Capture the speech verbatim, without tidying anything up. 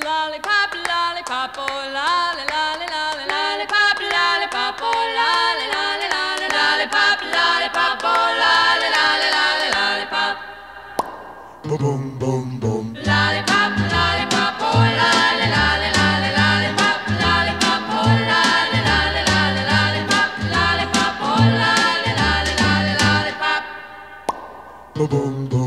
lollipop, lollipop, oh, lolly, lolly, lolly, lollipop, lollipop, oh, lolly, lolly, lolly, lollipop, lollipop, oh, lolly, lolly, lolly, lollipop. Boom, boom, boom, boom. Lollipop, lollipop, oh, lolly, lolly, lolly, lollipop, lollipop, oh, lolly, lolly, lolly, lollipop, lollipop, oh, lolly, lolly, lolly, lollipop. Boom, boom, boom.